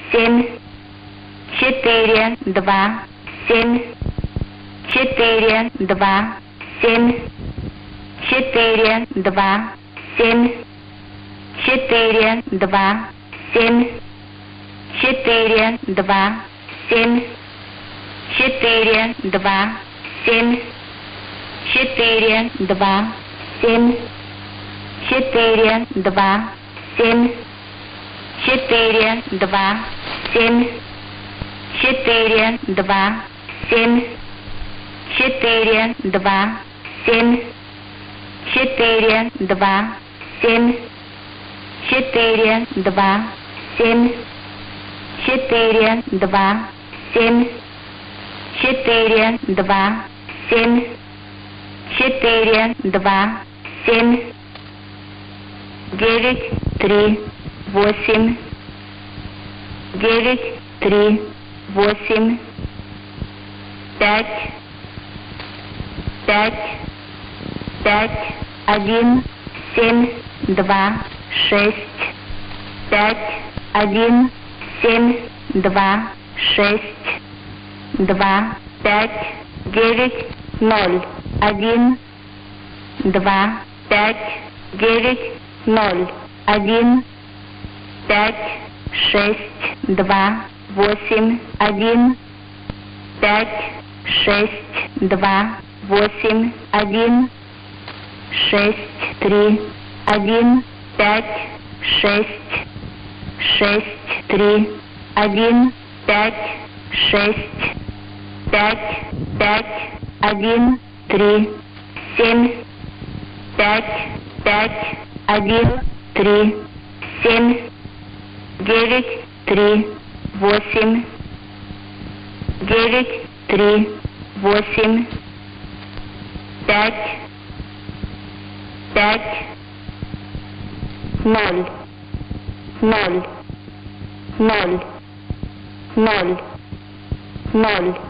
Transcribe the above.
7, 4, 2, 7, 4, 2, 7, 4, 2, 7, 4, 2, 7, 4, 2, 7, 4, 2, 7, 4, 2, 7, 4, 2, 7, 4, 2, 7, 4, 2, 7, 4, 2, 7, 4, 2, 7, 4, 2, 7, 4, 2, 7, 4, 2, 7, 4, 2, 7, 9, 3, 8, 9, 3, 8, 5, 5, 5, 1, 7, 2, 6, 5, 1, 7, 2, 6, 2, 5, 9, 0, 1, 2, 5, 9, 0, 1, 5, 6, 2, 8, 1, 5, 6, 2, 8, 1, 6, 3, 1, 5, 6, 6, 3, 1, 5, 6, 5, 5, 1, 3, 7, 5, 5, 1, 3, 7, 9, 3, 8, 9, 3, 8, 5, 5, 0, 0, 0, 0, 0.